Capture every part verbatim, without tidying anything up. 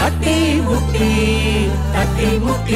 തട്ടിമുട്ടി തട്ടിമുട്ടി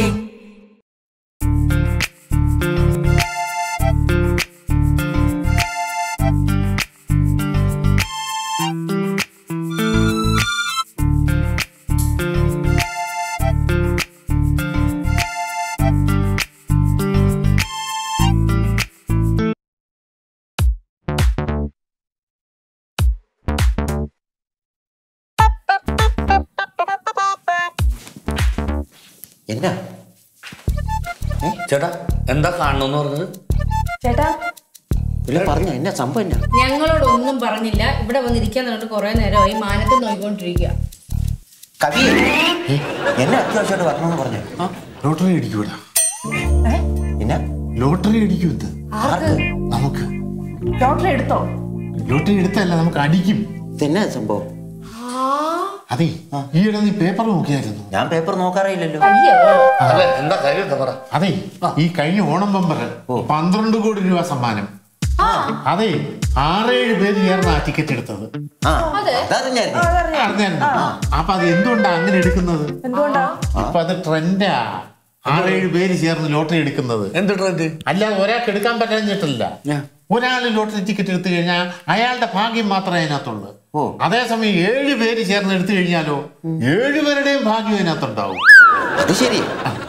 എന്നാ ചേട്ടാ എന്താ കാണണമെന്ന് പറഞ്ഞത്? ചേട്ടാ ഇല്ല പറഞ്ഞ എന്നാ സംഭവം എന്നാ? ഞങ്ങളോടൊന്നും പറഞ്ഞില്ല. ഇവിടെ വന്നിരിക്കാൻ പറഞ്ഞിട്ട് കുറെ നേരമായി മാനത്ത് നോക്കിക്കൊണ്ടിരിക്കുക. കവി എന്നെ അത്യാവശ്യമായിട്ട് വരണമെന്ന് പറഞ്ഞു. ലോട്ടറി അടിക്കൂല. എന്നാ ലോട്ടറി അടിക്കും. ഇത് നമുക്ക് ലോട്ടറി എടുത്തോ? ലോട്ടറി എടുത്തല്ല, നമുക്ക് അടിക്കും. ഇതെന്നാ സംഭവം? അതെ, ഈയിടെ നീ പേപ്പർ നോക്കിയായിരുന്നു? ഞാൻ പേപ്പർ നോക്കാറില്ലല്ലോ. എന്താ കാര്യം എന്താ പറ? അതെ, ഈ കഴിഞ്ഞ ഓണം ബമ്പർ പന്ത്രണ്ട് കോടി രൂപ സമ്മാനം. അതെ, ആറേഴ് പേര് ചേർന്ന് ആ ടിക്കറ്റ് എടുത്തത്. അറിഞ്ഞായിരുന്നു. അപ്പൊ അത് എന്തുകൊണ്ടാ അങ്ങനെ എടുക്കുന്നത്? ഇപ്പൊ അത് ട്രെൻഡാ. ആറേഴ് പേര് ചേർന്ന് ലോട്ടറി എടുക്കുന്നത്. എന്ത് ട്രെൻഡ്? അല്ലാതെ ഒരാൾക്ക് എടുക്കാൻ പറ്റാഞ്ഞിട്ടില്ല. ഒരാള് ലോട്ടറി ടിക്കറ്റ് എടുത്തു കഴിഞ്ഞാൽ അയാളുടെ ഭാഗ്യം മാത്രമേ അതിനകത്തുള്ളൂ. അതേസമയം ഏഴ് പേര് ചേർന്ന് എടുത്തു കഴിഞ്ഞാലോ ഏഴുപേരുടെയും ഭാഗ്യം അതിനകത്തുണ്ടാവും. അത് ശരി.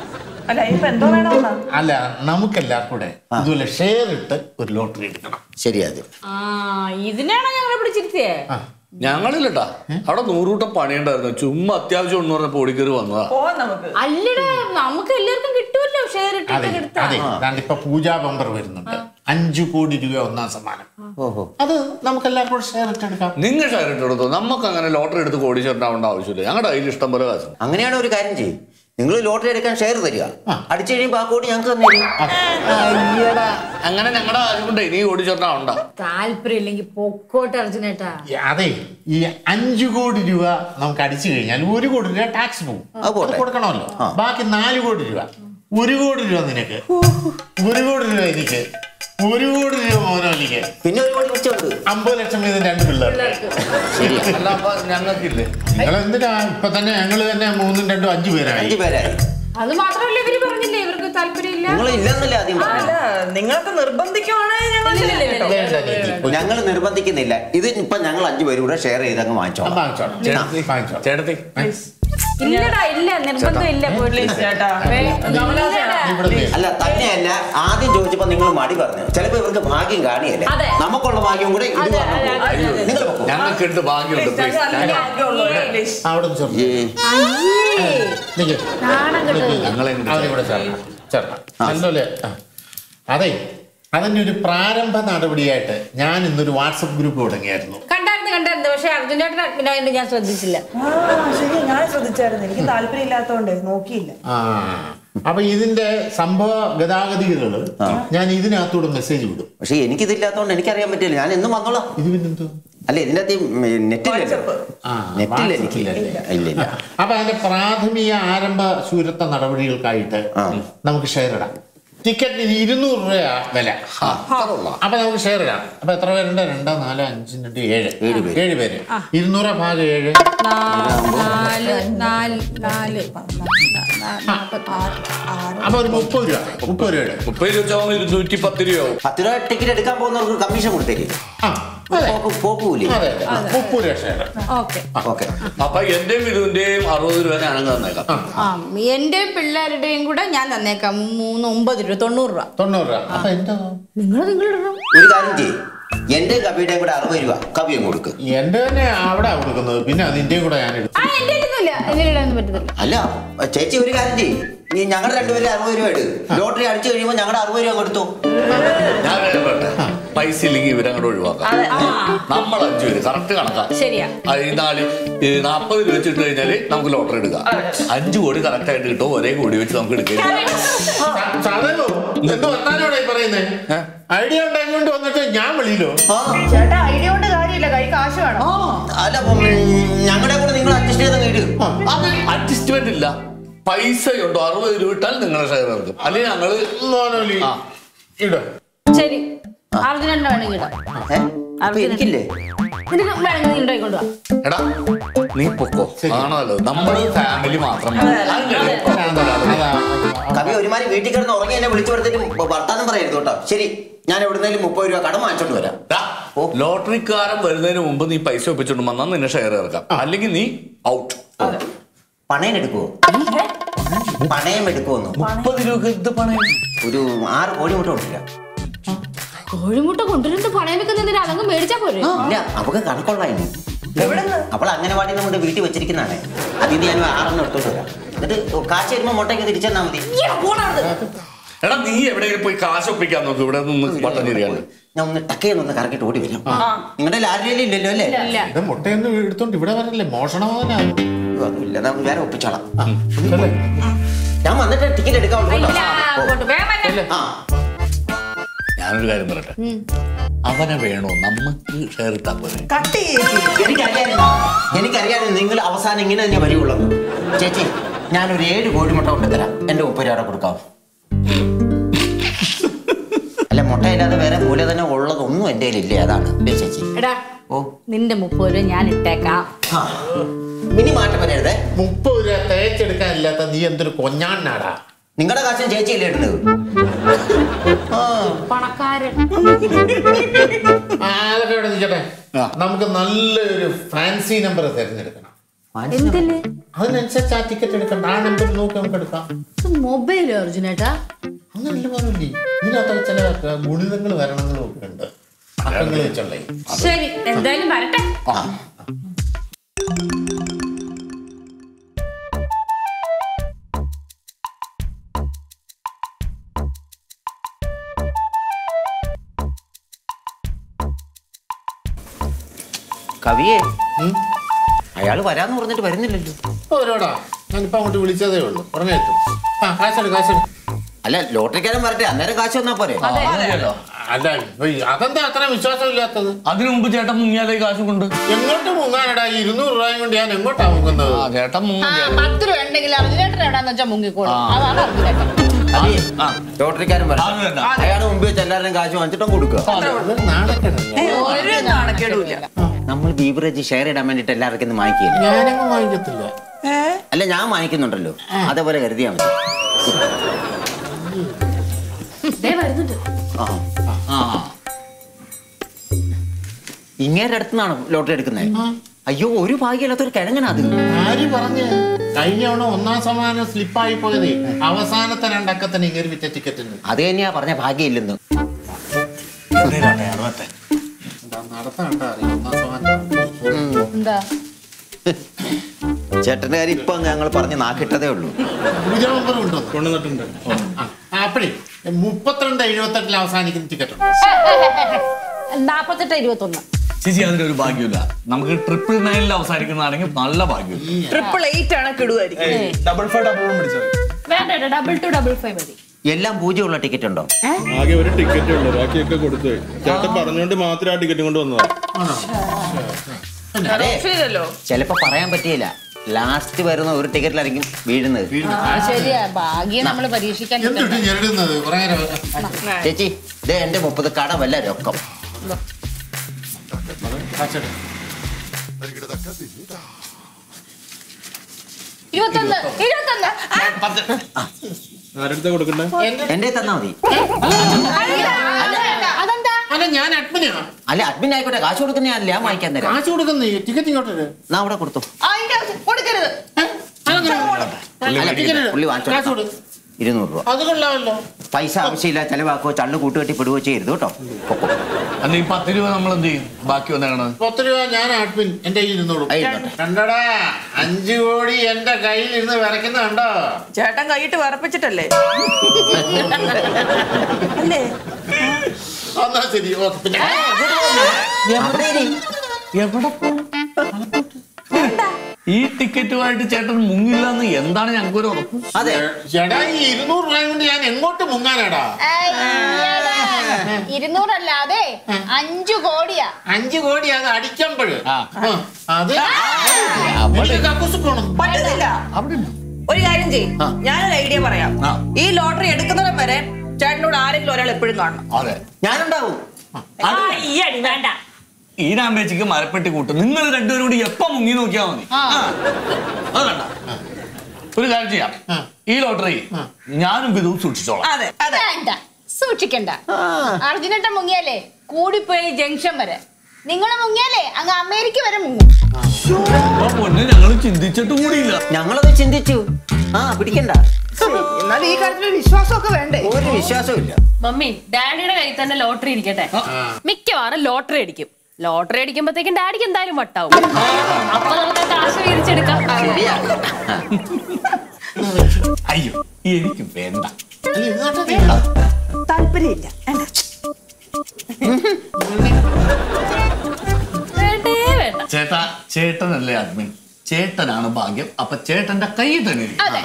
അല്ല, നമുക്കെല്ലാവർക്കും കൂടെ ഇതുപോലെ ഷെയർ ഇട്ട് ഒരു ലോട്ടറി എടുക്കണം. ശരിയാ. ഇതിനാണോ ഞങ്ങളെ പിടിച്ചിരുത്തിയേ? ഞങ്ങളില്ലട്ടാ, അവിടെ നൂറുകൂട്ടം പണിയുണ്ടായിരുന്നു. ചുമ്മാ അത്യാവശ്യം ഒന്ന് പറഞ്ഞപ്പോ ഓടിക്കേറി വന്നതാ. അല്ലടാ, നമുക്ക് എല്ലാവർക്കും കിട്ടുമല്ലോ ഷെയർ ഇട്ട്. അതെ, ഇപ്പൊ പൂജാ ബമ്പർ വരുന്നുണ്ട്. അഞ്ചു കോടി രൂപ ഒന്നാം സമ്മാനം. അത് നമുക്ക് എല്ലാവർക്കും ഷെയർ ഇട്ടെടുക്കാം. നിങ്ങൾ ഷെയർ ഇട്ടെടുത്തോ? നമുക്ക് അങ്ങനെ ലോട്ടറി എടുത്ത് കോടീശ്വരനാവേണ്ട ആവശ്യമില്ല. ഞങ്ങളുടെ കയ്യിൽ ഇഷ്ടം പോലെ കാശ്. അങ്ങനെയാണ് ഒരു കാര്യം ചെയ്യും. നിങ്ങൾ ലോട്ടറി എടുക്കാൻ ഷെയർ തരിക, അടിച്ചു കഴിയുമ്പോൾ ആ കോടി ഞങ്ങൾക്ക് തന്നെ. അങ്ങനെ ഞങ്ങളുടെ കാശ് കൊണ്ട് ഇനി കോടീശ്വരനാവണ്ട. താല്പര്യം ഇല്ലെങ്കിൽ പൊക്കോട്ട് അർജുനേട്ടാ. അതെ, ഈ അഞ്ചു കോടി രൂപ നമുക്ക് അടിച്ചു കഴിഞ്ഞാൽ ഒരു കോടി രൂപ ടാക്സ് പോകും. അത് കൊടുക്കണമല്ലോ. ബാക്കി നാല് കോടി രൂപ. ഒരു കോടി രൂപ നിനക്ക്, ഒരു കോടി രൂപ എനിക്ക്, ഒരു കോടി രൂപ മോനോലിക്ക്, പിന്നെ ഒരു കോടി വെച്ചുണ്ട് അമ്പത് ലക്ഷം വീതം രണ്ട് പിള്ളേർക്ക്. അല്ല, അപ്പൊ ഞങ്ങൾക്കില്ലേ? നിങ്ങൾ എന്തിനാ ഇപ്പൊ തന്നെ? ഞങ്ങള് തന്നെ മൂന്നും രണ്ടും അഞ്ചു പേരായി. അഞ്ചു പേരായി. അത് മാത്രമല്ല, ഇവര് പറഞ്ഞില്ലേ ഇവർക്ക് താല്പര്യമില്ല. നിങ്ങൾക്ക് നിർബന്ധിക്കുവാണെങ്കിൽ ഞങ്ങൾ നിർബന്ധിക്കുന്നില്ല. ഇത് ഇപ്പൊ ഞങ്ങൾ അഞ്ചു പേരും കൂടെ ഷെയർ ചെയ്ത് അങ്ങ് വാങ്ങിച്ചോളാം. ചേട്ടത്തി ഇല്ലടാ, ഇല്ല, നിർബന്ധം ഇല്ല. അല്ല, തന്നെയല്ല, ആദ്യം ചോദിച്ചപ്പോ നിങ്ങൾ മടി പറഞ്ഞു. ചിലപ്പോ ഇവർക്ക് ഭാഗ്യം കാണിയല്ല. നമുക്കുള്ള ഭാഗ്യം കൂടെ ഇത് നിങ്ങൾ ഞങ്ങൾക്ക് ഉണ്ട് ഭാഗ്യമുണ്ട്. അതെ, അതിന്റെ ഒരു പ്രാരംഭ നടപടിയായിട്ട് ഞാൻ ഇന്നൊരു വാട്സപ്പ് ഗ്രൂപ്പ് തുടങ്ങിയായിരുന്നു. കണ്ടായിരുന്നു കണ്ടായിരുന്നു പക്ഷെ അർജുനേട്ടൻ അഡ്മിൻ ആയിട്ട് ഞാൻ ശ്രദ്ധിച്ചില്ല. ഞാൻ ശ്രദ്ധിച്ചായിരുന്നു, എനിക്ക് താല്പര്യം ഇല്ലാത്തതുകൊണ്ട് നോക്കിയില്ല. ആ, അപ്പൊ ഇതിന്റെ സംഭവ ഗതാഗതികള് ഞാൻ ഇതിനകത്തൂടെ മെസ്സേജ് വിടും. പക്ഷെ എനിക്കിതില്ലാത്തതുകൊണ്ട് എനിക്കറിയാൻ പറ്റില്ല. ഞാൻ എന്നും വന്നോളാം. ഇത് പിന്നെന്തോ? അല്ല, ഇതിനകത്ത് നെറ്റില്ല. നെറ്റില്ല, എനിക്കില്ല. ഇല്ല. അപ്പൊ അതിന്റെ പ്രാഥമിക ആരംഭ ശൂരത്വ നടപടികൾക്കായിട്ട് നമുക്ക് ഷെയർ ഇടാം. ടിക്കറ്റിന് ഇരുന്നൂറ് രൂപ വില. അപ്പൊ നമുക്ക് ഷെയർ ഇടാം. അപ്പൊ എത്ര പേരുണ്ട്? രണ്ടോ നാലോ അഞ്ച് രണ്ട് ഏഴ് ഏഴ് പേര്. ഇരുന്നൂറ് ഭാഗം ഏഴ്, അപ്പൊ ഒരു മുപ്പത് രൂപ. മുപ്പത് രൂപ മുപ്പത് രൂപ ഇരുന്നൂറ്റി പത്ത് രൂപയാവും. പത്ത് രൂപ ടിക്കറ്റ് എടുക്കാൻ പോകുന്നവർക്ക് കമ്മീഷൻ കൊടുത്തേക്ക്. അപ്പൊ എന്റെയും ഇതിന്റെയും അറുപത് രൂപ ഞാനങ്ങ് തന്നേക്കാം. എന്റെയും പിള്ളേരുടെയും കൂടെ ഞാൻ തന്നേക്കാം. മൂന്ന് ഒമ്പത് രൂപ, തൊണ്ണൂറ് രൂപ. തൊണ്ണൂറ് രൂപ. അപ്പൊ എന്താ നിങ്ങൾ നിങ്ങൾ ഒരു കാര്യം ചെയ്യും, എന്റെ കവിയുടെയും കൂടെ അറുപത് രൂപ കവിയും കൊടുക്കും. എന്റെ തന്നെ അവിടെ കൊടുക്കുന്നത്, പിന്നെ അതിന്റെയും കൂടെ ഞാൻ എടുത്തു. അല്ല ചേച്ചി, ഒരു കാര്യം ചെയ്യും, നീ ഞങ്ങളുടെ രണ്ടുപേരും അറുപത് രൂപ എടുക്കും. ലോട്ടറി അടിച്ചു കഴിയുമ്പോൾ ഞങ്ങളുടെ അറുപത് രൂപ കൊടുത്തു. ഞാൻ പൈസ ഇല്ലെങ്കിൽ ഇവരങ്ങോട്ട് ഒഴിവാക്കാം. നമ്മൾ അഞ്ചു പേര് കറക്റ്റ് കണക്കാം. നാല് നാപ്പത് രൂപ വെച്ചിട്ട് കഴിഞ്ഞാല് നമുക്ക് ലോട്ടറി എടുക്കാം. അഞ്ചു കോടി കറക്റ്റ് ആയിട്ട് കിട്ടും. ഒരേ കോടി വെച്ച് നമുക്ക് എടുക്കാം. ഐഡിയ ഉണ്ടാക്കിക്കൊണ്ട് വന്നിട്ട് ഞാൻ വിളിയില്ലോ. ചേട്ടാ, ഐഡിയ കൊണ്ട് കാര്യമില്ല, കൈ കാശ് വേണം. അല്ല, ഞങ്ങളുടെ കൂടെ നിങ്ങൾ അഡ്ജസ്റ്റ് ചെയ്ത് ഇടും. അത് അഡ്ജസ്റ്റ്മെന്റ് ഇല്ല, പൈസയുണ്ടോ? അറുപത് രൂപ ഇട്ടാൽ നിങ്ങളുടെ ഷെയർ എടുക്കും. അല്ലെങ്കിൽ ഞങ്ങള് ശരി, അർജുനന്റെ വേണമെങ്കിൽ എനിക്കില്ലേ? എടാ നീ പൊക്കോ ആണല്ലോ നമ്മുടെ ഫാമിലി മാത്രം കവി ഒരുമാതിരി വീട്ടിൽ കിടന്ന് ഉറങ്ങി എന്നെ വിളിച്ചു കൊടുത്തിട്ട് വർത്താനം പറയരുത് കേട്ടോ. ശരി, ഞാൻ എവിടുന്നേലും മുപ്പത് രൂപ കടം വാങ്ങിച്ചോണ്ട് വരാം. ലോട്ടറിക്കാരൻ വരുന്നതിന് മുമ്പ് നീ പൈസ ഒപ്പിച്ചോണ്ട് വന്നാൽ നിന്നെ ഷെയർ ഇറക്കാം, അല്ലെങ്കിൽ നീ ഔട്ട്. പണയം എടുക്കുവോ? പണയം എടുക്കുവോന്നു? മുപ്പത് രൂപ എന്ത് പണയം? ഒരു ആറ് കോഴിമുട്ട കൊണ്ടില്ല. കോഴിമുട്ട കൊണ്ടുവരുന്നത് പണയം വെക്കുന്നതിന് അതങ്ങ് മേടിച്ചാ പോരെ? ഇല്ല, അവക്ക് കണക്കുള്ളതായിരുന്നു. അപ്പോൾ അംഗനവാടി നമ്മുടെ വീട്ടിൽ വെച്ചിരിക്കുന്നതാണ്. അതിന് ഞാൻ ആറെണ്ണം എടുത്തോണ്ട് വരാം. എന്നിട്ട് കാശ് വരുമ്പോ മുട്ടയ്ക്ക് തിരിച്ചെന്നാ മതി. എടാ നീ എവിടെയെങ്കിലും പോയി കാശ് ഒപ്പിക്കാൻ നോക്കും. ഇവിടെ നിന്ന് പട്ടം ശരിയാണ്. ഞാൻ ഒന്ന് ടക്കയെന്നൊന്ന് കറക്കിട്ട് ഓടി വരും. നിങ്ങളുടെ ലാരിലും ഇല്ലല്ലോ അല്ലേ? മുട്ടയൊന്നും എടുത്തോണ്ട് ഇവിടെ വരല്ലേ, മോഷണമാനാകും. അതുമില്ല, നമുക്ക് വേറെ ഒപ്പിച്ചോളാം. ഞാൻ വന്നിട്ട് ടിക്കറ്റ് എടുക്കാൻ. ഞാനൊരു കാര്യം പറയട്ടെ, അവനെ വേണോ നമുക്ക് ഷെയർ ഇട്ടാ പോലെ? എനിക്കറിയാം എനിക്കറിയാം നിങ്ങൾ അവസാനം ഇങ്ങനെ തന്നെ വരികയുള്ളൂ. ചേച്ചി, ഞാനൊരു ഏഴ് കോഴിമുട്ട കൊണ്ടുതരാം. എന്റെ മുപ്പത് രൂപ കൊടുക്കാം. അല്ല, മുട്ടയില്ലാതെ വേറെ മൂലധനം ഉള്ളതൊന്നും എന്റെ കയ്യിലില്ലേ, അതാണ് ചേച്ചി. എടാ ഓ നിന്റെ മുപ്പത് രൂപ ഞാൻ ഇട്ടേക്കാം. ഇനി മാറ്റം വരരുതേ. മുപ്പത് രൂപ തേച്ചെടുക്കാനില്ലാത്ത നീ എന്തൊരു കൊഞ്ഞാണ്ണാടാ. നിങ്ങളുടെ കാശം ചേച്ചിയല്ലേ ഇടുന്നത്? പണക്കാരൻ. അതൊക്കെ ഇവിടെ നിൽക്കട്ടെ. നമുക്ക് നല്ലൊരു ഫാൻസി നമ്പർ തിരഞ്ഞെടുക്കണം. അതിനനുസരിച്ച് ആ ടിക്കറ്റ് എടുക്കണ്ട. ആ നമ്പർ നോക്കി നമുക്ക് എടുക്കാം. മൊബൈൽ അർജുനേട്ടാ അങ്ങനല്ല പറഞ്ഞില്ലേ, ഇതിനകത്ത് ചില ഗുണിതങ്ങൾ വരണങ്ങളും ഒക്കെ ഉണ്ട്. അക്കങ്ങൾ വെച്ചുള്ളേ. ശരി, എന്തായാലും വരട്ടെ. കവിയെ, അയാള് വരാന്ന് പറഞ്ഞിട്ട് വരുന്നില്ലല്ലോ. ഓരോടാ, ഞാനിപ്പോ അങ്ങോട്ട് വിളിച്ചതേ ഉള്ളൂ. പറഞ്ഞേറ്റും. ആ കാശെടു കാശെടു. അല്ല, ലോട്ടറിക്കാരൻ വരട്ടെ, അന്നേരം കാശ് വന്നാ പോരെ? അല്ല, അതെന്താ അത്ര വിശ്വാസമില്ലാത്തത്? അതിനു മുമ്പ് ചേട്ടൻ മുങ്ങിയാലേ കാശ് കൊണ്ട് എങ്ങോട്ട് മുങ്ങാനടാ? ഇരുന്നൂറ് രൂപയും കൊണ്ട് ഞാൻ എങ്ങോട്ടാ മുങ്ങുന്നത്? ചേട്ടൻ പത്ത് രൂപ ഉണ്ടെങ്കിൽ അർജുനേട്ടൻ എവിടാന്ന് വെച്ചാൽ മുങ്ങിക്കോളും. അതാണ് അർജുനേട്ടൻ. ലോട്ടറിക്കാരൻ വരാം, അയാള് മുമ്പ് വെച്ച് എല്ലാവരും കാശ് വാങ്ങിച്ചിട്ടും കൊടുക്കുക. നമ്മൾ ബീവറേജ് ഷെയർ ഇടാൻ വേണ്ടിട്ട് എല്ലാവർക്കും വാങ്ങിക്കില്ല. ഞാനങ്ങ് വാങ്ങിക്കത്തില്ല. അല്ല, ഞാൻ വാങ്ങിക്കുന്നുണ്ടല്ലോ, അതേപോലെ കരുതിയാ മതി. ഇങ്ങേരുടെ അടുത്തുനിന്നാണ് ലോട്ടറി എടുക്കുന്നത്. അയ്യോ, ഒരു ഭാഗ്യമില്ലാത്തൊരു കിഴങ്ങനാ അത്. ആര് പറഞ്ഞ്? കഴിഞ്ഞ തവണ ഒന്നാം സമ്മാനം സ്ലിപ്പായി പോയത് അവസാനത്തെ രണ്ടക്കത്തിന് ഇങ്ങനെ വിറ്റ ടിക്കറ്റിന്. അത് തന്നെയാ പറഞ്ഞ ഭാഗ്യമില്ലെന്ന്. ചേട്ടന്റെ കാര്യം ഇപ്പൊ ഞങ്ങൾ പറഞ്ഞ് നാക്കിട്ടതേ ഉള്ളൂ. അപ്പഴേ മുപ്പത്തിരണ്ട് എഴുപത്തെട്ടിൽ അവസാനിക്കുന്ന ടിക്കറ്റ് നാപ്പത്തെട്ട് ഇരുപത്തൊന്ന്. ചേച്ചി, അതിനൊരു ഭാഗ്യമില്ല. നമുക്ക് ട്രിപ്പിൾ നയനിൽ അവസാനിക്കുന്നതാണെങ്കിൽ നല്ല ഭാഗ്യം. ട്രിപ്പിൾ എയ്റ്റ് ആണ് കിടുവായിരിക്കും. ഡബിൾ ഫൈവ് ഡബിൾ വൺ പിടിച്ചത് വേണ്ട, ഡബിൾ ടു ഡബിൾ ഫൈവ് മതി. എല്ലാം പൂജ്യമുള്ള ടിക്കറ്റ് ഉണ്ടോ? ആകെ ഒരു ടിക്കറ്റ് ഉള്ളു, ബാക്കിയൊക്കെ കൊടുത്തു. ചേട്ടൻ പറഞ്ഞോണ്ട് മാത്രം ആ ടിക്കറ്റ് കൊണ്ട് വന്നതാ. ചിലപ്പോ പറയാൻ പറ്റിയില്ല. ലാസ്റ്റ് വരുന്ന ഒരു ടിക്കറ്റിലായിരിക്കും വീഴുന്നത്. ശരിയാ, ഭാഗ്യം നമ്മള് പരീക്ഷിക്കാൻ. ചേച്ചി, ഇതേ എന്റെ മുപ്പത് കടവല്ല രൊക്കം. ഇരുപത്തൊന്ന് ഇരുപത്തൊന്ന് ആരെടുത്താ കൊടുക്കണ്ടേ? എന്റെ തന്നാ മതി. അതെന്താ? അല്ല, ഞാൻ അഡ്മിനാ. അല്ല, അഡ്മിൻ ആയിക്കോട്ടെ, കാശ് കൊടുക്കുന്ന ഞാനല്ല, ഞാൻ വാങ്ങിക്കാൻ തരാം. കാശ് കൊടുക്കുന്ന ടിക്കറ്റ് ഇങ്ങോട്ട് ഞാൻ അവിടെ കൊടുത്തു. കൊടുക്കരുത്. പുള്ളി വാങ്ങിച്ചോ. ഇരുന്നൂറ് രൂപ. അത് കൊള്ളാമല്ലോ. പൈസ ആവശ്യമില്ല, ചെലവാക്കോ ചള്ളു കൂട്ടുകെട്ടി പെടുകയോ ചെയ്യരുത് കേട്ടോ. അല്ല, ഈ പത്ത് രൂപ നമ്മൾ എന്ത് ചെയ്യും? ബാക്കി വന്നാണ് പത്ത് രൂപ ഞാൻ അഡ്മിൻ എന്റെ കയ്യിൽ ഇരുന്നോളൂ. കണ്ടടാ, അഞ്ചു കോടി എന്റെ കയ്യിൽ ഇരുന്ന് വിറയ്ക്കുന്ന കണ്ടോ? ചേട്ടൻ കൈയിട്ട് വിറപ്പിച്ചിട്ടല്ലേ? അല്ലേ? എന്നാ ശരി, ഓക്കെ. പിന്നെ എവിടെ ഈ ടിക്കറ്റുമായിട്ട് ചേട്ടൻ മുങ്ങില്ലെന്ന് എന്താണ് ഞങ്ങൾക്കൊരു ഉറപ്പ്? അതെ ചേട്ടാ, ഈ ഇരുന്നൂറ് രൂപ കൊണ്ട് ഞാൻ എങ്ങോട്ട് മുങ്ങാനാടാ? ഇരുന്നൂറല്ലാതെ അഞ്ചു കോടിയാ. അഞ്ചു കോടി അത് അടിക്കുമ്പോഴ് അത് പറ്റുന്നില്ല. ഒരു കാര്യം ചെയ്യും, ഞാനൊരു ഐഡിയ പറയാം. ഈ ലോട്ടറി എടുക്കുന്നവരെ വരെ ചേട്ടനോട് ആരെങ്കിലും ഒരാൾ എപ്പോഴും കാണണം. അതെ, ഞാനുണ്ടാവും. വേണ്ട, ഈ രാമേച്ചിക്ക് മരപ്പെട്ടി കൂട്ടും. നിങ്ങൾ രണ്ടുപേരും കൂടി എപ്പോ മുങ്ങി നോക്കിയാ മതി. അത് വേണ്ട. ഒരു കാര്യം ചെയ്യാം, ഈ ലോട്ടറി ഞാനും ഇതും സൂക്ഷിച്ചോളാം. വേണ്ട, സൂക്ഷിക്കണ്ട. അർജുനേട്ടൻ മുങ്ങിയാലേ കൂടിപ്പോയി ജംഗ്ഷൻ വരെ, നിങ്ങളെ മുങ്ങിയാലേ അങ്ങ് അമേരിക്ക വരെ മുങ്ങും. പൊന്നെ ഞങ്ങൾ ചിന്തിച്ചിട്ടും കൂടിയില്ല. ഞങ്ങളത് ചിന്തിച്ചു. ആ പിടിക്കണ്ട. എന്നാൽ ഈ കാര്യത്തിൽ വിശ്വാസമൊക്കെ വേണ്ടേ? ഒരു വിശ്വാസവും ഇല്ല. മമ്മി, ഡാഡിയുടെ കയ്യിൽ തന്നെ ലോട്ടറി ഇരിക്കട്ടെ. മിക്കവാറും ലോട്ടറി അടിക്കും. ലോട്ടറി അടിക്കുമ്പോഴത്തേക്കും ഡാഡിക്ക് എന്തായാലും വട്ടാവും. അപ്പൊ നമുക്ക് കാശ് വീതിച്ചെടുക്കാം. ശരിയാ. അയ്യോ എനിക്ക് വേണ്ട. താല്പര്യമില്ല. വേണ്ടേ വേണ്ട. ചേട്ടാ, ചേട്ടനല്ലേ അഡ്മിൻ, ചേട്ടനാണ് ഭാഗ്യം. അപ്പൊ ചേട്ടന്റെ കയ്യിൽ തന്നെ ഇരിക്കും. അതെ.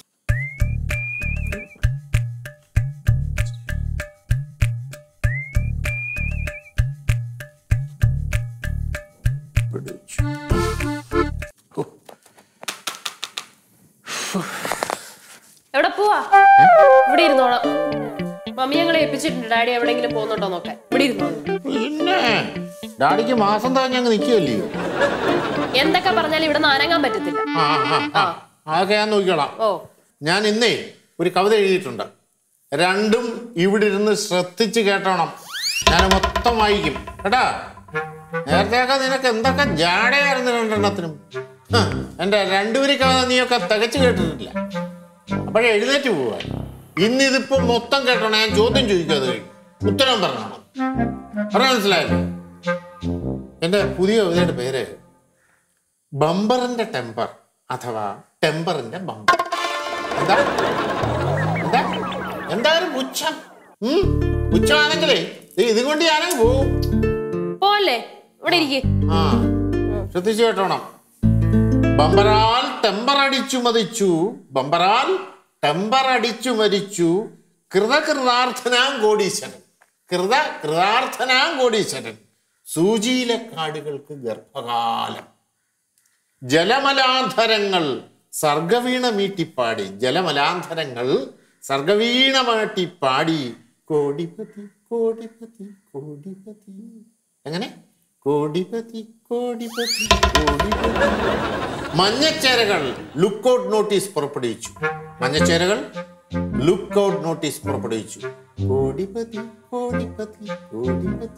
എവിടെ പോവാ? ഇവിടെ ഇരുന്നോളാം. മമ്മി ഞങ്ങളെ ഏൽപ്പിച്ചിട്ടുണ്ട് ഡാഡി എവിടെയെങ്കിലും പോകുന്നുണ്ടോ നോക്കാൻ. ഇവിടെ ഇരുന്നോളൂ. പിന്നെ ഡാഡിക്ക് മാസം തന്നെ അങ്ങ് നിൽക്കുകയല്ലയോ? എന്തൊക്കെ പറഞ്ഞാലും ഇവിടെ നിന്ന് അനങ്ങാൻ പറ്റത്തില്ല. ആ ആ, ആ. അതൊക്കെ ഞാൻ നോക്കിക്കോളാം. ഓ, ഞാൻ ഇന്നേ ഒരു കവിത എഴുതിയിട്ടുണ്ട്. രണ്ടും ഇവിടെ ഇരുന്ന് ശ്രദ്ധിച്ച് കേട്ടോണം. ഞാൻ മൊത്തം വായിക്കും കേട്ടാ. നേരത്തെയൊക്കെ നിനക്ക് എന്തൊക്കെ ജാടയായിരുന്നു രണ്ടെണ്ണത്തിനും. എന്റെ രണ്ടുപേരി കവിത നീയൊക്കെ തികച്ചു കേട്ടിട്ടില്ല. അപ്പോഴേ എഴുന്നേറ്റ് പോവാ. ഇന്നിതിപ്പോ മൊത്തം കേട്ടോണം. ഞാൻ ചോദ്യം ചോദിക്കാതെ ഉത്തരം പറഞ്ഞോണം. പറഞ്ഞ മനസ്സിലായല്ലോ? എന്റെ പുതിയ കവിതയുടെ പേര് ബമ്പറിന്റെ ടെമ്പർ അഥവാ ടെമ്പറിന്റെ ബമ്പർ. എന്താ എന്താ എന്തായാലും പുച്ഛം. ഉം പുച്ഛമാണെങ്കിലേ ഇതും കൊണ്ട് ഞാനങ്ങ് പോവും. പോലെ ഇവിടെ ഇരിക്കേ. ആ ശ്രദ്ധിച്ചു കേട്ടോണം. ബമ്പറാൽ ടെമ്പർ അടിച്ചു മതിച്ചു, ബമ്പറാൽ ടെമ്പർ അടിച്ചു മരിച്ചു കൃതകൃതാർത്ഥനാം കോടീശ്വരൻ, കൃത കൃതാർത്ഥനാം കോടീശ്വരൻ. സൂചിയിലെ കാടുകൾക്ക് ഗർഭകാലം. ജലമലാന്ധരങ്ങൾ സർഗവീണ മീട്ടിപ്പാടി, ജലമലാന്ധരങ്ങൾ സർഗവീണ മീട്ടിപ്പാടി കോടിപതി കോടിപതി കോടിപതി. എങ്ങനെ? കോടിപതി കോടിപതി കോടിപതി. മഞ്ഞച്ചേരകൾ ലുക്കൌട്ട് നോട്ടീസ് പുറപ്പെടുവിച്ചു, മഞ്ഞച്ചേരകൾ ലുക്കൌട്ട് നോട്ടീസ് പുറപ്പെടുവിച്ചു കോടിപതി കോടിപതി കോടിപതി.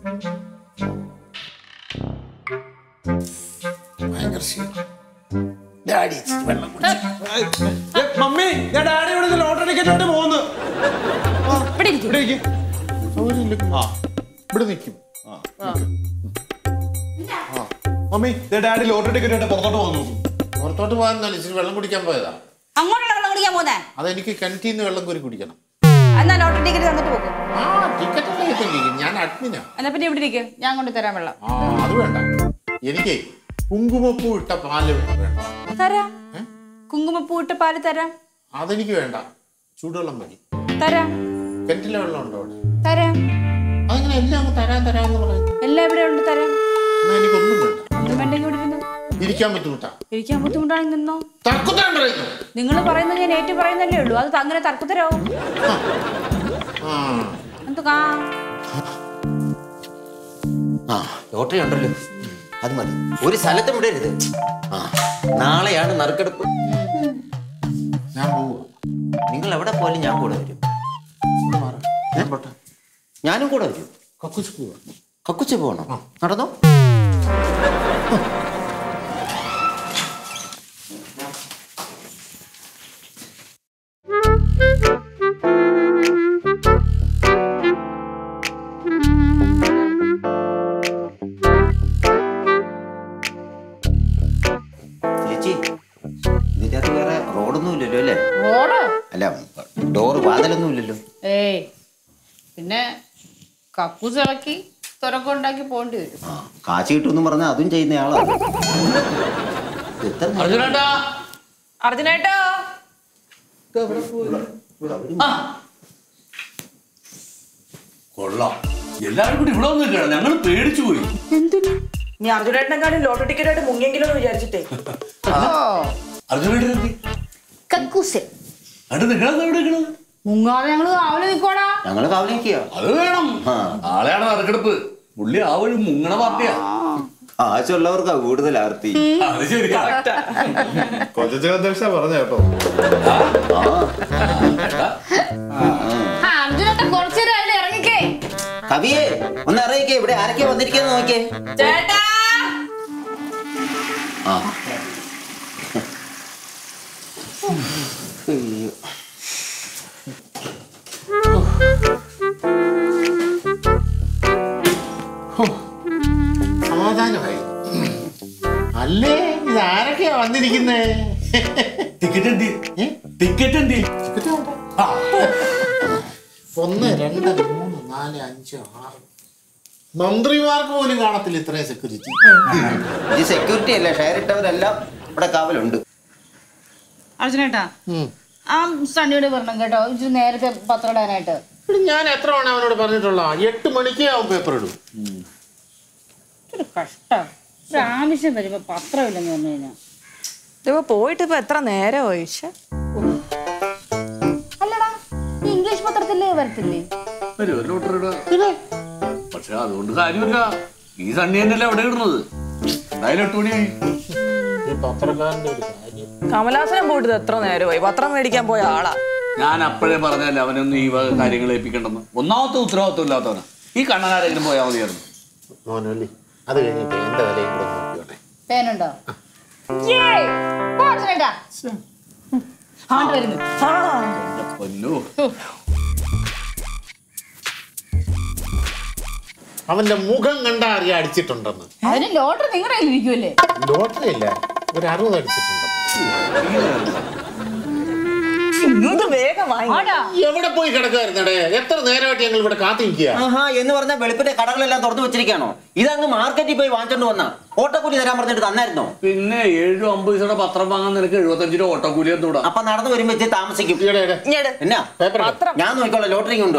ഭയങ്കര ക്ഷീണം. ഡാഡി വെള്ളം കുടിച്ചു. മമ്മി, ഞാൻ ഡാഡി ഇവിടെ ലോട്ടറി ടിക്കറ്റ് പോകുന്നു. ഇവിടെ ഇരിക്കും. ഇവിടെ ഇരിക്ക്. ആ ഇവിടെ നിൽക്കും. മമ്മി, ഡാഡി ലോട്ടറി ടിക്കറ്റ് പുറത്തോട്ട് പോകുന്നു. പുറത്തോട്ട് പോകാൻ ഇച്ചിരി വെള്ളം കുടിക്കാൻ പോയതാ. അങ്ങോട്ടാണ് വെള്ളം കുടിക്കാൻ പോകുന്നേ? അതെനിക്ക് കിണറ്റിൽ നിന്ന് വെള്ളം കോരി കുടിക്കണം. എന്നാ ലോട്ടറി ടിക്കറ്റ് തന്നിട്ട് പോകും. ആ ടിക്കറ്റ് അല്ല കിട്ടിയിരിക്കും. ഞാൻ അഡ്മിനാ. എന്നാ പിന്നെ ഇവിടെ ഇരിക്കും, ഞാൻ കൊണ്ട് തരാം വെള്ളം. ആ അത് വേണ്ട. എനിക്ക് കുങ്കുമപ്പൂ ഇട്ട പാല് വേണ്ട. തരാം. കുങ്കുമപ്പൂ ഇട്ട പാല് തരാം. അതെനിക്ക് വേണ്ട. ചൂടുവെള്ളം മതി. തരാം. കിണറ്റിലെ വെള്ളം ഉണ്ടോ അവിടെ? തരാം. അതങ്ങനെ എല്ലാം അങ്ങ് തരാൻ തരാമെന്ന് പറയുന്നു. എല്ലാം ഇവിടെ ഉണ്ട്, തരാം. എന്നാ എനിക്കൊന്നും വേണ്ട. ഒന്നും വേണ്ടെങ്കിൽ ഇവിടെ ഇരുന്നു. ഇരിക്കാൻ ബുദ്ധിമുട്ടാ. ഇരിക്കാൻ ബുദ്ധിമുട്ടാണെങ്കിൽ നിന്നോ. തർക്കുത്തരം പറയുന്നു. നിങ്ങൾ പറയുന്നത് ഞാൻ ഏറ്റു പറയുന്നല്ലേ ഉള്ളൂ. അത് അങ്ങനെ തർക്കുത്തരാവും. എന്തുകാ? ആ ലോട്ടറി ഉണ്ടല്ലോ, അത് മതി. ഒരു സ്ഥലത്തും വിടരുത്. ആ നാളെയാണ് നറുക്കെടുപ്പ്. ഞാൻ പോവാ. നിങ്ങൾ എവിടെ പോയാലും ഞാൻ കൂടെ വരും. ഞാൻ പോട്ടെ. ഞാനും കൂടെ വരും. കക്കുച്ച് പോവാ. കക്കുച്ച് പോകണം. നടന്നോ. ചേച്ചി, ഇതിന്റെ അകത്ത് വേറെ റോഡൊന്നും ഇല്ലല്ലോ അല്ലേ? റോഡോ? അല്ല, ഡോറ് വാതിലൊന്നും ഇല്ലല്ലോ. ഏയ്, പിന്നെ കക്കൂസ് ഇളക്കി തുറക്കുണ്ടാക്കി പോണ്ടി വരും. ആ കാശ് കിട്ടുമെന്ന് പറഞ്ഞാൽ അതും ചെയ്യുന്ന ആളാണ്. അർജുനേട്ടാ, അർജുനേട്ടോ, കൊള്ളാം. എല്ലാവരും കൂടി ഇവിടെ വന്നിരിക്കണം. ഞങ്ങൾ പേടിച്ചു പോയി. നീ അർജുനേട്ടനെക്കാളും ലോട്ടറി ടിക്കറ്റ് ആയിട്ട് മുങ്ങിയെങ്കിലും എന്ന് വിചാരിച്ചിട്ടേ. അർജുനേട്ടൻ കക്കൂസ് അത് നിങ്ങളെന്താ ഇവിടെ നിൽക്കണത്? മുങ്ങാതെ ഞങ്ങള് കാവല് നിക്കോടാ. ഞങ്ങള് കാവലിക്കുക. അത് വേണം. നാളെയാണ് നറുക്കെടുപ്പ്. പുള്ളി ആ വഴി മുങ്ങണ പാർട്ടിയാ. ആശുള്ളവർക്കാ കൂടുതൽ ആർത്തി. അത് ശരി. കൊച്ചച്ഛൻ പറഞ്ഞ കേട്ടോ. അർജുനേട്ടൻ കുറച്ചു നേരം ഇറങ്ങിക്കേ. കവിയെ ഒന്ന് ഇറങ്ങിക്കേ. ഇവിടെ ആരൊക്കെ വന്നിരിക്കാന്ന് നോക്കിയേ. ചേട്ടാ സമാധാനമായി. അല്ലേ ഇത് ആരൊക്കെയാ വന്നിരിക്കുന്നേ? ടിക്കറ്റ് എന്തി ടിക്കറ്റ് എന്തി ഒന്ന് രണ്ട് മൂന്ന് നാല് അഞ്ച് ആറ് മന്ത്രിമാർക്ക് പോലും കാണത്തില്ല ഇത്രയും സെക്യൂരിറ്റി. ഈ സെക്യൂരിറ്റി അല്ല, ഷെയർ ഇട്ടവരെല്ലാം ഇവിടെ കാവലുണ്ട്. അർജുനേട്ടാ ആ സണ്ണിയോട് പറഞ്ഞു കേട്ടോ ഇച്ചിരി നേരത്തെ പത്രം ഇടാനായിട്ട്. ഞാൻ എത്ര തവണ അവനോട് പറഞ്ഞിട്ടുള്ള എട്ട് മണിക്കേ ആവും പേപ്പർ ഇടും. കഷ്ടം. ഒരു ആവശ്യം വരുമ്പോ പത്രമില്ലെന്ന് പറഞ്ഞു കഴിഞ്ഞാ ഇപ്പൊ പോയിട്ട് ഇപ്പൊ എത്ര നേരമായി? അല്ലടാ ഈ ഇംഗ്ലീഷ് പത്രത്തില് വരത്തില്ലേ? പക്ഷെ അതുകൊണ്ട് കാര്യമില്ല. ഈ സണ്ണി തന്നെയല്ലേ അവിടെ ഇടുന്നത്. എന്തായാലും എട്ട് മണിയായി. പത്രക്കാരന്റെ ഒരു കാര്യം. കമലാസനം പോയിട്ട് എത്ര നേരമായി? പത്രം മേടിക്കാൻ പോയ ആളാ. ഞാൻ അപ്പോഴേ പറഞ്ഞല്ലേ അവനൊന്നും ഈ വക കാര്യങ്ങൾ ഏൽപ്പിക്കണ്ടെന്ന്. ഒന്നാമത്തെ ഉത്തരവാദിത്വം ഇല്ലാത്തവനാ. ഈ കണ്ണനാരെങ്കിലും പോയാൽ മതിയായിരുന്നു. മോനല്ലേ അത് കഴിഞ്ഞിട്ട് എന്റെ വിലയും കൂടെ നോക്കിയോട്ടെ. പേനുണ്ടോ? പൊന്നോ. അവന്റെ മുഖം കണ്ടാ അറിയാ അടിച്ചിട്ടുണ്ടെന്ന്. അതിന് ലോട്ടറി നിങ്ങളുടെ കയ്യിൽ ഇരിക്കുമല്ലേ? ലോട്ടറി അല്ല, ഒരു അറുപത് അടിച്ചിട്ടുണ്ടെന്ന്. എവിടെ പോയി കിടക്കായിരുന്നടേ? എത്ര നേരമായിട്ട് ഞങ്ങൾ ഇവിടെ കാത്തിരിക്കുക. ആഹാ എന്ന് പറഞ്ഞാൽ വെളുപ്പിന്റെ കടകളെല്ലാം തുറന്നു വെച്ചിരിക്കാണോ? ഇതങ്ങ് മാർക്കറ്റിൽ പോയി വാങ്ങിച്ചോണ്ട് വന്ന ഓട്ടക്കൂലി തരാൻ പറഞ്ഞിട്ട് തന്നായിരുന്നോ? പിന്നെ ഏഴു അമ്പത് പൈസയുടെ പത്രം വാങ്ങാൻ നിനക്ക് എഴുപത്തഞ്ച് രൂപ ഓട്ടക്കൂലി എന്നൂടാ. അപ്പൊ നടന്നു വരുമ്പോ ഇച്ചിരി താമസിക്കും. എന്നാ ഞാൻ നോക്കിക്കോളാം. ലോട്ടറി കൊണ്ടു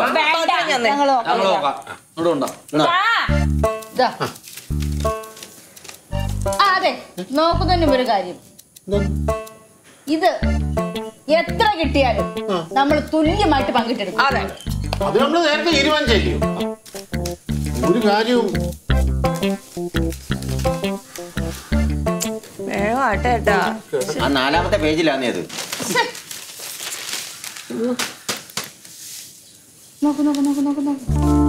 അതെ നോക്കുന്നതിന് ഒരു കാര്യം. ഇത് എത്ര കിട്ടിയാലും നമ്മൾ തുല്യമായിട്ട് പങ്കിട്ടെടുക്കും. അതെ അത് നമ്മൾ നേരത്തെ തീരുമാനിച്ചല്ലേ. ഒരു കാര്യവും വേഗമാട്ടേട്ടാ. ആ നാലാമത്തെ പേജിലാന്നേ അത്. നോക്ക് നോക്ക് നോക്ക് നോക്ക് നോക്ക്.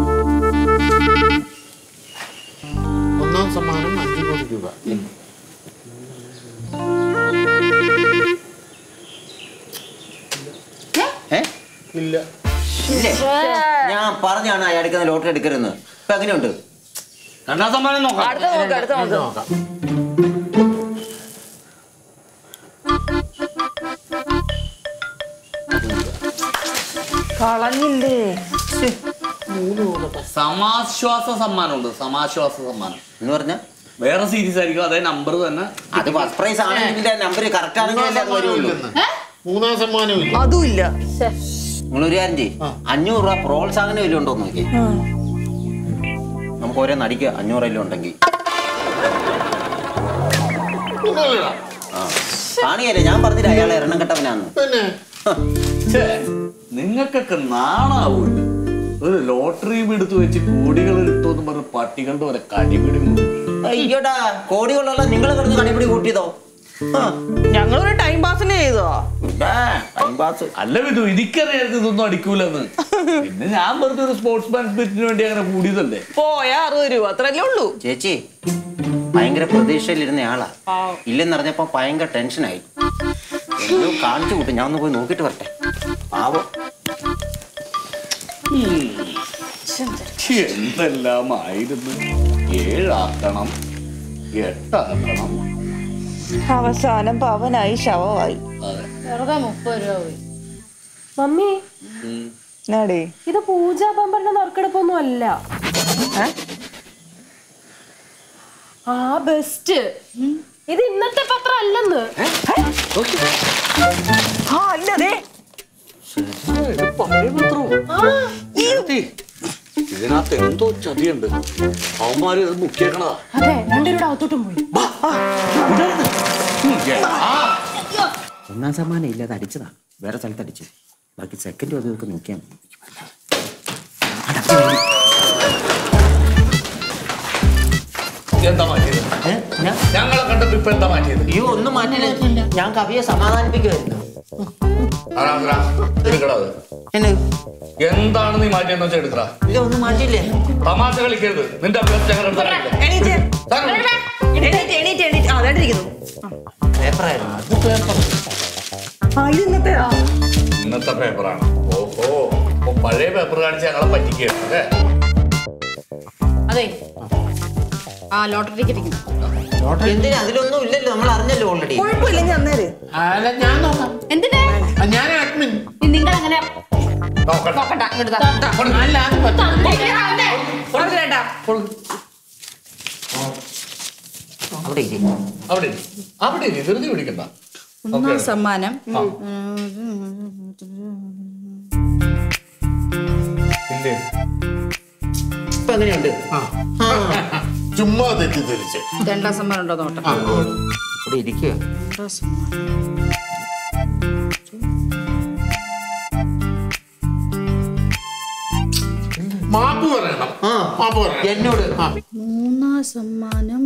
ഒന്നാം സമ്മാനം അഞ്ചു കോടി രൂപ. ഇല്ല ഇല്ലേ? ഞാൻ പറഞ്ഞാണ് അയാൾ എടുക്കുന്ന ലോട്ടറി എടുക്കരുതെന്ന്. ഇപ്പൊ എങ്ങനെയുണ്ട്? രണ്ടാം സമ്മാനം നോക്കാം. അടുത്ത നോക്ക് അടുത്ത നോക്ക്. നോക്കാം. കളഞ്ഞില്ലേ? സമാശ്വാസ സമ്മാനമുണ്ട്. സമാശ്വാസ സമ്മാനം എന്ന് പറഞ്ഞ വേറെ സീരീസ് ആയിരിക്കും. അതേ നമ്പർ തന്നെ. അത് ഫസ്റ്റ് പ്രൈസ് ആണെങ്കിൽ നമ്പർ കറക്റ്റ് ആണെങ്കിലല്ലേ അത് വരുള്ളൂ. മൂന്നാം സമ്മാനം ഇല്ല. അതും ഇല്ല. നിങ്ങളൊരു കാര്യം ചെയ്യും, അഞ്ഞൂറ് രൂപ പ്രോത്സാഹനം വല്ലതും ഉണ്ടോ നോക്കി. നമുക്ക് ഓരോ നടിക്കുക അഞ്ഞൂറ് എല്ലാം ഉണ്ടെങ്കിൽ. ആ കാണിയല്ലേ ഞാൻ പറഞ്ഞില്ല അയാളെ എണ്ണം കെട്ടവനാന്ന്. നിങ്ങൾക്കൊക്കെ നാണാവൂല്ല. ഒരു ലോട്ടറിയും എടുത്തു വെച്ച് കോടികൾ കിട്ടുമെന്ന് പറഞ്ഞ പട്ടികളുടെ വരെ കടിപിടി. അയ്യോടാ കോടികളുള്ള നിങ്ങൾ കിടന്ന് കടിപിടി കൂട്ടിയതോ? ഞങ്ങളൊരു ടൈം പാസിന് ചെയ്തോ? ടൈം പാസ് അല്ല വിധു, എനിക്കറിയായിരുന്നു ഇതൊന്നും അടിക്കൂലെന്ന്. പിന്നെ ഞാൻ വെറുതെ ഒരു സ്പോർട്സ് മാൻ സ്പിരിറ്റിന് വേണ്ടി അങ്ങനെ കൂടിയതല്ലേ. പോയ അറുപത് രൂപ അത്രല്ലേ ഉള്ളൂ. ചേച്ചി ഭയങ്കര പ്രതീക്ഷയിലിരുന്ന ആളാ. ഇല്ലെന്നറിഞ്ഞപ്പോ ഭയങ്കര ടെൻഷനായി. എന്തോ കാണിച്ചു കൂട്ടും. ഞാൻ ഒന്ന് പോയി നോക്കിട്ട് വരട്ടെ. പാവം. എന്തെല്ലാമായിരുന്നു. ഏഴാക്കണം, എട്ടാക്കണം. അവസാനം പവനായി ശവമായി. വെറുതെ മുപ്പത് രൂപ പോയി. മമ്മി നാടേ ഇത് പൂജാ പമ്പറിന്റെ നറുക്കെടുപ്പൊന്നും അല്ല. ആ ബെസ്റ്റ് ഇത് ഇന്നത്തെ പത്രം അല്ലെന്ന്. ആ അല്ലതേ ഇതിനകത്ത് എന്തോ ചതിയുണ്ട്. അവന്മാര് ഇത് മുക്കിയേക്കണതാ. അതെ രണ്ടുപേരുടെ അകത്തോട്ടും പോയി. ഒന്നാം സമ്മാനം ഇല്ലാതെ അടിച്ചതാ. വേറെ സ്ഥലത്ത് അടിച്ചു. ബാക്കി സെക്കൻഡ് അതൊക്കെ നോക്കിയാൽ മതി. എന്താ മാറ്റിയത്? ഞങ്ങളെ കണ്ടപ്പോ ഇപ്പൊ എന്താ മാറ്റിയത്? അയ്യോ ഒന്നും മാറ്റില്ല, ഞാൻ കവിയെ സമാധാനിപ്പിക്കുമായിരുന്നു. എന്താണ് നീ മാറ്റിയെന്ന് വെച്ചാൽ എടുക്കടാ. ഇല്ല ഒന്നും മാറ്റിയില്ലേ. തമാശ കളിക്കരുത്. നിന്റെ അഭ്യാസം ഞങ്ങൾ ഇന്നത്തെ പേപ്പറാണ്. ഓഹോ, പഴയ പേപ്പർ കാണിച്ച് ഞങ്ങളെ പറ്റിക്കുകയാണ് അല്ലേ? അതെ, ആ ലോട്ടറി ടിക്കറ്റ് എന്തിനാ? അതിലൊന്നും ഇല്ലല്ലോ, നമ്മൾ അറിഞ്ഞല്ലോ ഓൾറെഡി. കുഴപ്പമില്ലെങ്കിൽ അന്നേര് അല്ല ഞാൻ നോക്കാം. എന്തിനാ ഞാൻ അഡ്മിൻ. നിങ്ങൾ അങ്ങനെ നോക്കട്ടെ. അല്ല അത് പറ്റും. അവിടെ ഇരി. അവിടെ ഇരി. അവിടെ ഇരി. ധൃതി പിടിക്കണ്ട. ഒന്നാം സമ്മാനം ഇല്ലേ? ഇപ്പൊ എങ്ങനെയുണ്ട്? ചുമ്മാ തെറ്റിദ്ധരിച്ച്. രണ്ടാം സമ്മാനം ഉണ്ടോ നോട്ടെ. ഇവിടെ ഇരിക്കുക. രണ്ടാം സമ്മാനം മാപ്പ് പറയണം. ആ മാപ്പ് പറയണം എന്നോട്. മൂന്നാം സമ്മാനം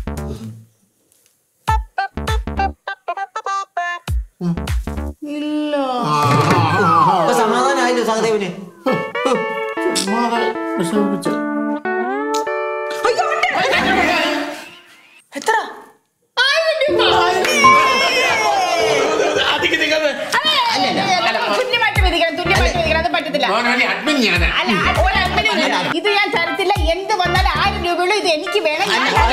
ഇല്ല. അപ്പൊ സമാധാനമായില്ലോ സഹദേവന്? ചുമ്മാതെ വിഷമിപ്പിച്ച്. എത്ര? തുല്യമായിട്ട് വിധിക്കണം, തുല്യമായിട്ട് വിധിക്കണം. അത് പറ്റത്തില്ല. അഡ്മിൻ ഞാനാ. അല്ല, ഒരു അഡ്മിനും ഇല്ല. ഇത് ഞാൻ തരത്തില്ല. എന്ത് വന്നാലും ആയിരം രൂപയുള്ളൂ. ഇത് എനിക്ക് വേണം.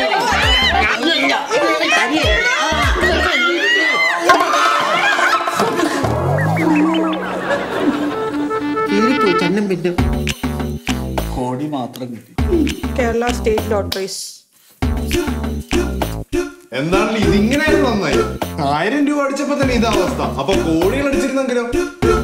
കോടി മാത്രം കിട്ടി. Kerala state lotteries. എന്താണല്ലോ ഇതിങ്ങനെ നന്നായി. ആയിരം രൂപ അടിച്ചപ്പോ തന്നെ ഇതാ അവസ്ഥ. അപ്പൊ കോടികൾ അടിച്ചിരുന്നെങ്കിലോ?